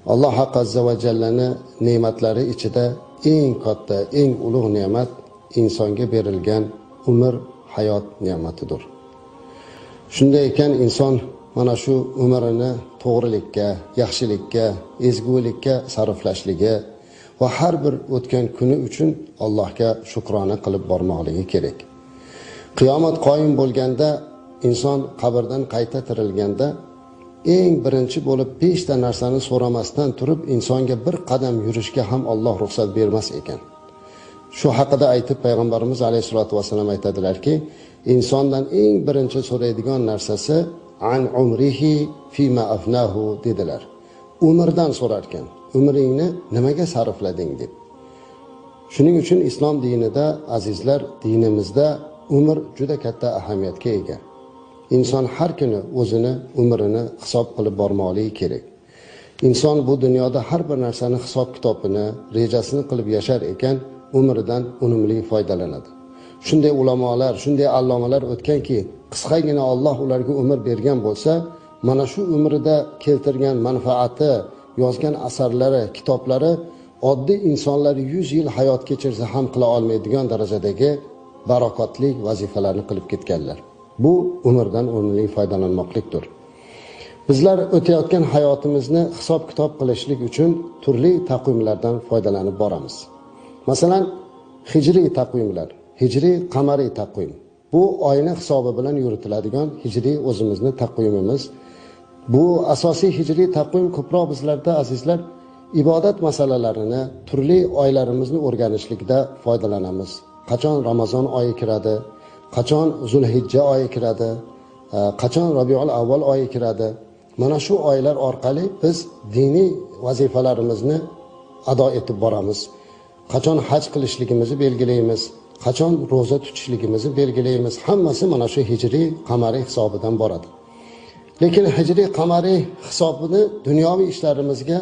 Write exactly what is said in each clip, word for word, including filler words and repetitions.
Alloh azza va jallani ne'matlari ichida eng katta, eng ulug' ne'mat insonga berilgan umr, hayot ne'matidir. Shunday ekan inson mana shu umrini to'g'rilikka, yaxshilikka, ezgulikka sarflashligi va har bir o'tgan kuni uchun Allohga shukrona qilib bormoqligi kerak. Qiyomat qoyim bo'lganda, inson qabrdan qayta tirilganda eng birinchi bo'lib beshta narsani so'ramasdan turib insonga bir qadam yurishga ham Alloh ruxsat bermas ekan. Shu haqida aytib payg'ambarimiz alayhisolatu vasallam aytadilarki, insondan eng birinchi so'raydigan narsasi an umrihi fima afnahu dedilar. Umrdan so'rar ekan. Umringni nimaga sarflading deb. Shuning uchun islom dinida azizlar, dinimizda umr juda katta ahamiyatga ega. İnson har kuni o'zini umrini hisob qilib bormoqligi kerak. Inson bu dunyoda har bir narsani hisob kitobini, rejasini qilib yashar ekan, umridan unumli foydalanadi. Shunday ulamolar, shunday allomalar o'tganki, qisqagina Alloh ularga umr bergan bo'lsa, mana shu umrida keltirgan manfaati, yozgan asarlari, kitoblari oddiy insonlar yuz yil hayot kechirsa ham qila olmaydigan darajadagi barakotli vazifalarni qilib ketganlar. Bu umrdan unumli foydalanmoqlikdir. Bizlar o'tayotgan hayotimizni hisob kitob qilishlik uchun turli taqvimlardan foydalanib boramiz. Masalan, hijriy taqvimlar, hijriy qamariy taqvim. Bu oyna hisobi bilan yuritiladigan hijriy o'zimizni taqvimimiz. Bu asosiy hijriy taqvim ko'proq bizlarda azizlar ibodat masalalarini, turli oylarimizni o'rganishlikda foydalanamiz. Qachon Ramazon oyi kiradi, qachon Zulhijja oyi kiradi, qachon Rabiul Avval oyi kiradi. Mana shu oylar orqali biz diniy vazifalarimizni ado etib boramiz. Qachon haj qilishligimizni belgilaymiz, qachon roza tutishligimizni belgilaymiz. Hammasi mana shu hijriy qamariy hisobidan boradi. Lekin hijriy qamariy hisobini dunyoviy ishlarimizga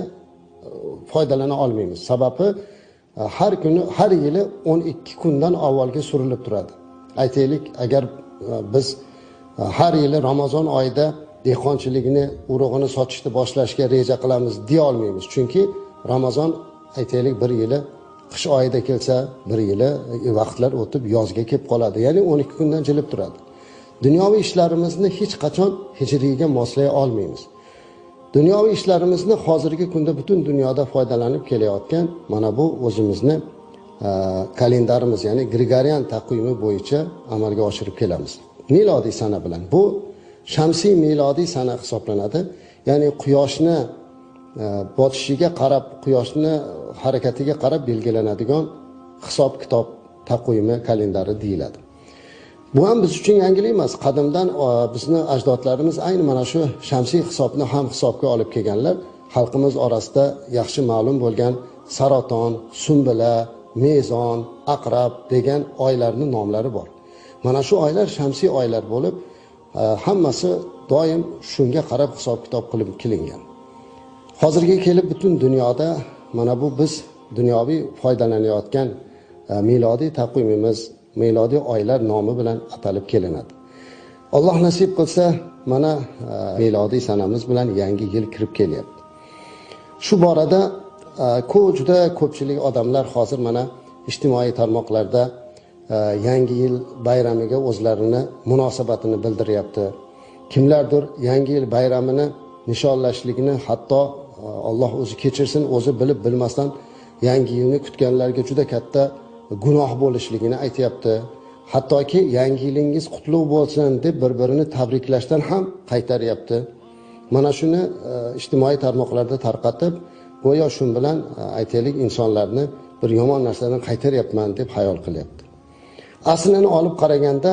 foydalana olmaymiz. Sababi har kuni, har yili o'n ikki kundan avvalga surilib turadi. Aytaylik, agar biz har yili Ramazon oyida dehqonchilikni, urug'ini sotishni boshlashga reja qilamiz deya olmaymiz. Chunki Ramazon aytaylik bir yili qish oyida kelsa, bir yili vaqtlar o'tib yozga kelib qoladi. Ya'ni o'n ikki kundan jilib turadi. Dunyoviy ishlarimizni hech qachon hijriyga moslay olmaymiz. Dunyoviy ishlarimizni hozirgi kunda butun dunyoda foydalanib kelayotgan mana bu o'zimizni kalendarimiz, ya'ni Gregorian taqvimi bo'yicha amalga oshirib kelamiz. Milodiy sana bilan. Bu shamsiy milodiy sana hisoblanadi. Ya'ni quyoshni botishiga qarab, quyoshni harakatiga qarab belgilanadigan hisob kitob taqvimi kalendari deyiladi. Bu ham biz uchun yangilik emas. Qadimdan bizni ajdodlarimiz ayni mana shu shamsiy hisobni ham hisobga olib kelganlar. Xalqimiz orasida yaxshi ma'lum bo'lgan saraton, sumbula, mezon, aqrab degan oylarning nomlari bor. Mana shu oylar shamsiy oylar bo'lib, hammasi doim shunga qarab hisob kitob qilib kelingan. Hozirga kelib butun dunyoda mana bu biz dunyoviy foydalanayotgan milodiy taqvimimiz, milodiy oylar nomi bilan atalib kelinadi. Alloh nasib qilsa, mana milodiy sanamiz bilan yangi yil kirib kelyapti. Shu borada ko'p juda ko'pchilik odamlar hozir mana ijtimoiy tarmoqlarda yangi yil bayramiga o'zlarini munosabatini bildiryapti. Kimlardir yangi yil bayramini nishonlashligini hatto Alloh o'zi kechirsin, o'zi bilib bilmasdan yangi yilni kutganlarga juda katta gunoh bo'lishligini aytayapti. Hattoki yangi yilingiz qutlug' bo'lsin deb bir-birini tabriklashdan ham qaytaryapti. Mana shuni ijtimoiy tarmoqlarda tarqatib, go'yo shun bilan aytaylik insonlarni bir yomon narsadan qaytaryapman deb xayol qilyapti. Aslini olib qaraganda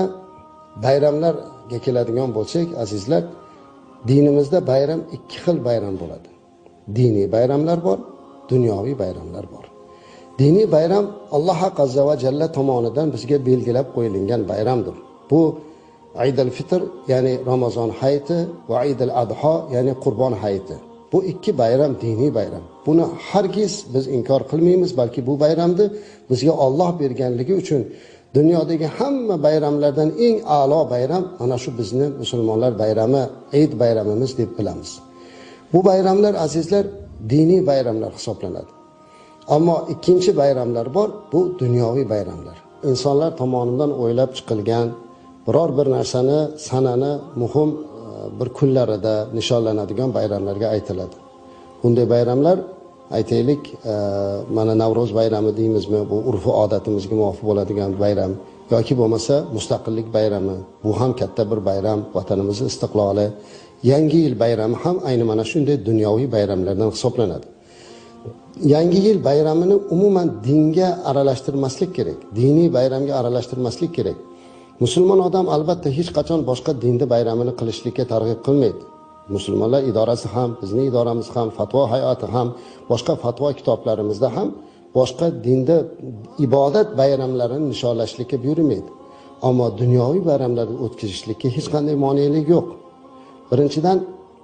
bayramlarga keladigan bo'lsak, azizlar, dinimizda bayram ikki xil bayram bo'ladi. Diniy bayramlar bor, dunyoviy bayramlar bor. Diniy bayram Alloh azza va jalla tomonidan bizga belgilab qo'yilgan bayramdir. Bu Eidul Fitr, ya'ni Ramazon hayiti va Eidul Adha, ya'ni Qurbon hayiti. Bu ikki bayram diniy bayram. Buni hargiz biz inkor qilmaymiz, balki bu bayramni bizga Alloh berganligi uchun dunyodagi hamma bayramlardan eng a'lo bayram mana shu bizni musulmonlar bayrami, Eid bayramimiz deb bilamiz. Bu bayramlar azizlar diniy bayramlar hisoblanadi. Ammo ikkinchi bayramlar bor, bu dunyoviy bayramlar. İnsanlar tomonidan o'ylab chiqilgan biror bir narsani sanani muhim bir kunlarida nishonlanadigan bayramlarga aytiladi. Bunday bayramlar aytaylik, mana Navro'z bayrami deymizmi, bu urf odatimizga muvofiq bo'ladigan bayram yoki bo'lmasa Mustaqillik bayrami, bu ham katta bir bayram, vatanimizning istiqloli. Yangi yil bayrami ham ayni mana shunday dunyoviy bayramlardan hisoblanadi. Yangi yil bayramini umuman dinga aralashtirmaslik kerak. Diniy bayramga aralashtirmaslik kerak. Musulmon odam albatta hech qachon boshqa dinni bayramini qilishlikka targ'ib qilmaydi. Musulmonlar idorasi ham, bizning idoramiz ham, fatvo hayoti ham, boshqa fatvo kitoblarimizda ham boshqa dinda ibodat bayramlarini nishonlashlikka buyurmaydi. Ammo dunyoviy bayramlarni o'tkazishlikka hech qanday monelik yo'q. Birinchidan,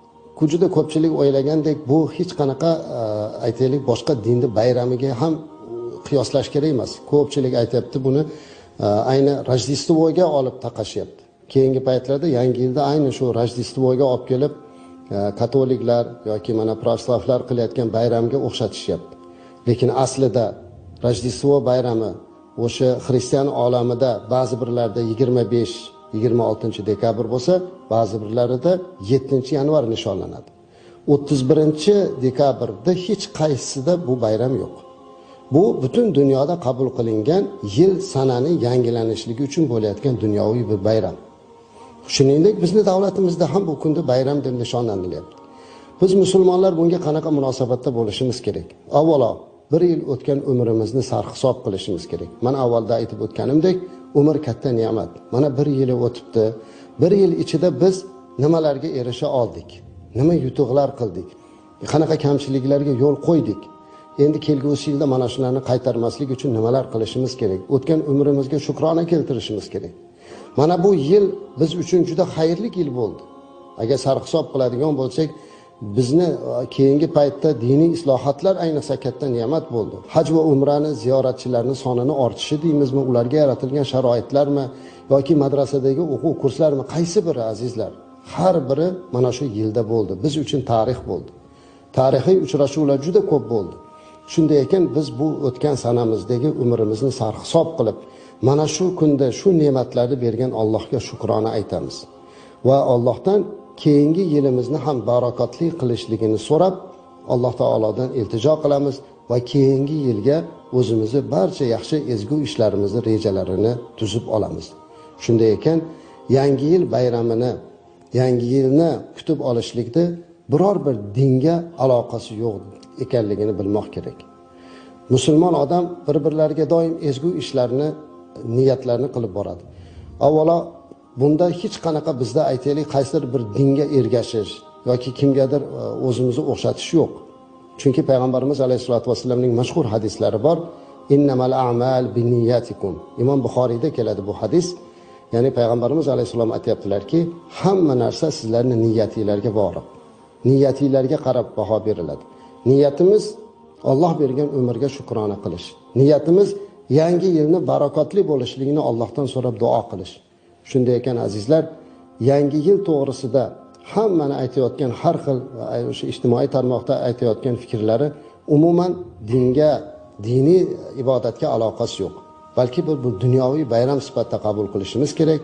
juda ko'pchilik o'ylagandek bu hech qanaqa aytaylik boshqa dinni bayramiga ham qiyoslash kerak emas. Ko'pchilik aytayapti buni ayni Rojdestvoga olib taqashyapti. Keyingi paytlarda yangi yilda ayni shu Rojdestvoga olib kelib katoliklar yoki mana pravoslavlar qilayotgan bayramga o'xshatishyapti. Lekin aslida Rojdestvo bayrami o'sha xristian olamida ba'zi birlarda yigirma besh yigirma oltinchi dekabr bo'lsa, ba'zi birlarida yettinchi yanvar nishonlanadi. o'ttiz birinchi dekabrda hech qaysisida bu bayram yo'q. Bu butun dunyoda qabul qilingan yil sanani yangilanishligi uchun bo'layotgan dunyoviy bir bayram. Shuningdek, bizning davlatimizda ham bu kunda bayram deb nishonlanilyapti. Biz musulmonlar bunga qanaqa munosabatda bo'lishimiz kerak? Avvalo, bir yil o'tgan umrimizni sarhisob qilishimiz kerak. Mana avvalda aytib o'tganimdek, umr katta ne'mat. Mana bir yili o'tibdi. Bir yil ichida biz nimalarga erisha oldik? Nima yutuqlar qildik? Qanaqa kamchiliklarga yo'l qo'ydik? Endi kelgusi yilda mana shularni qaytarmaslik uchun nimalar qilishimiz kerak? O'tgan umrimizga shukrona keltirishimiz kerak. Mana bu yil biz uchun juda xayrli yil bo'ldi. Agar sarhisob qiladigan bo'lsak, bizni keyingi paytda diniy islohotlar ayniqsa katta ne'mat bo'ldi. Haj va umrani ziyoratchilarning sonini ortishi deymizmi, ularga yaratilgan sharoitlarmi yoki madrasadagi o'quv kurslarmi, qaysi biri azizlar? Har biri mana shu yilda bo'ldi. Biz uchun tarix bo'ldi. Tarixiy uchrashuvlar juda ko'p bo'ldi. Shunday ekan biz bu o'tgan sanamizdagi umrimizni sarhisob qilib, mana shu kunda shu ne'matlarni bergan Allohga shukrona aytamiz va Allohdan keyingi yilimizni ham barakotli qilishligini so'rab, Alloh taolodan iltijo qilamiz va keyingi yilga o'zimizni barcha yaxshi ezgu ishlarimizni rejalarini tuzib olamiz. Shunday ekan, yangi yil bayramini, yangi yilni kutib olishlikda biror bir dinga aloqasi yo'q ekanligini bilmoq kerak. Musulmon odam bir-birlariga doim ezgu ishlarni, niyatlarni qilib boradi. Avvalo, bunda hech qanaqa bizda aytaylik qaysidir bir dinga ergashish yoki kimgadir o'zimizni o'xshatish yo'q. Chunki payg'ambarimiz alayhisolatu vasallamning mashhur hadislari bor. Innamal a'mal binniyatikum. Imom Buxoriyda keladi bu hadis. Ya'ni payg'ambarimiz alayhisalom aytayaptilarki, hamma narsa sizlarning niyatingizlarga bog'liq. Niyatingizlarga qarab baho beriladi. Niyatimiz Alloh bergan umrga shukrona qilish. Niyatimiz yangi yilni barakotli bo'lishligini Allohdan so'rab duo qilish. Shunday ekan azizlar, yangi yil to'g'risida hammani aytayotgan har xil o'sha ijtimoiy tarmoqda aytayotgan fikrlari umuman dinga, diniy ibodatga aloqasi yo'q. Balki bu, bu dunyoviy bayram sifatida qabul qilishimiz kerak.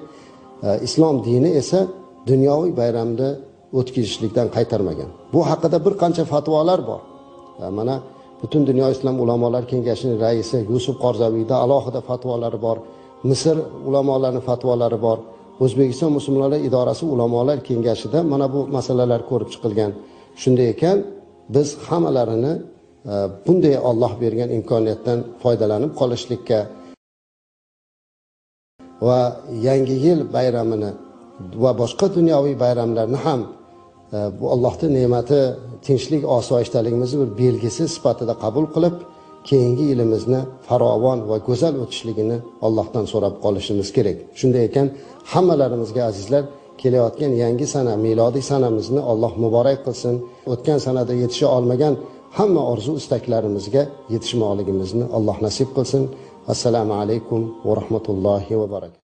Islom dini esa dunyoviy bayramni o'tkazishlikdan qaytarmagan. Bu haqida bir qancha fatvolar bor. Mana butun dunyo islom ulamolar kengashining raisi Yusuf Qorzaviyda alohida fatvolari bor. Misr ulamolarining fatvolari bor. O'zbekiston musulmonlar idorasi ulamolar kengashida mana bu masalalar ko'rib chiqilgan. Shunday ekan, biz hammalarini bunday Alloh bergan imkoniyatdan foydalanib qolishlikka va yangi yil bayramini va boshqa dunyoviy bayramlarni ham bu Allohning ne'mati, tinchlik, osoyishtaligimizni bir belgisi sifatida qabul qilib, keyingi yilimizni farovon va go'zal o'tishligini Allohdan so'rab qolishimiz kerak. Shunday ekan, hammalarimizga azizlar, kelayotgan yangi sana, milodiy sanamizni Alloh muborak qilsin. O'tgan sanada yetisha olmagan hamma orzu istaklarimizga yetishmoqligimizni Alloh nasib qilsin. Assalomu alaykum va rahmatullohi va barakatuh.